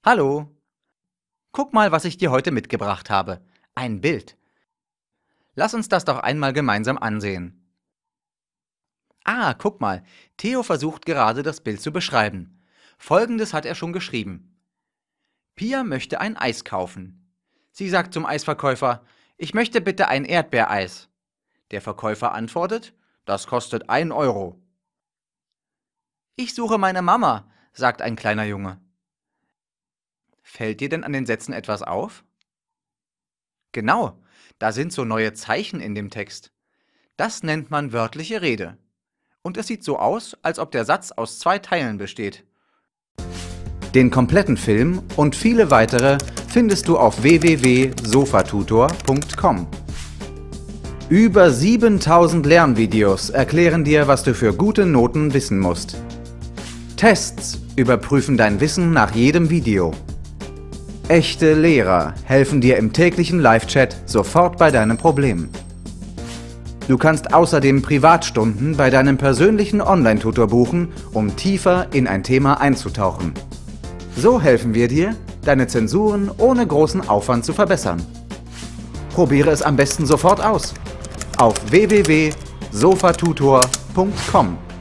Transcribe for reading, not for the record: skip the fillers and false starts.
Hallo. Guck mal, was ich dir heute mitgebracht habe. Ein Bild. Lass uns das doch einmal gemeinsam ansehen. Ah, guck mal. Theo versucht gerade, das Bild zu beschreiben. Folgendes hat er schon geschrieben. Pia möchte ein Eis kaufen. Sie sagt zum Eisverkäufer, ich möchte bitte ein Erdbeereis. Der Verkäufer antwortet, das kostet 1 Euro. Ich suche meine Mama, sagt ein kleiner Junge. Fällt dir denn an den Sätzen etwas auf? Genau, da sind so neue Zeichen in dem Text. Das nennt man wörtliche Rede. Und es sieht so aus, als ob der Satz aus 2 Teilen besteht. Den kompletten Film und viele weitere findest du auf www.sofatutor.com. Über 7000 Lernvideos erklären dir, was du für gute Noten wissen musst. Tests überprüfen dein Wissen nach jedem Video. Echte Lehrer helfen dir im täglichen Live-Chat sofort bei deinem Problem. Du kannst außerdem Privatstunden bei deinem persönlichen Online-Tutor buchen, um tiefer in ein Thema einzutauchen. So helfen wir dir, deine Zensuren ohne großen Aufwand zu verbessern. Probiere es am besten sofort aus. Auf www.sofatutor.com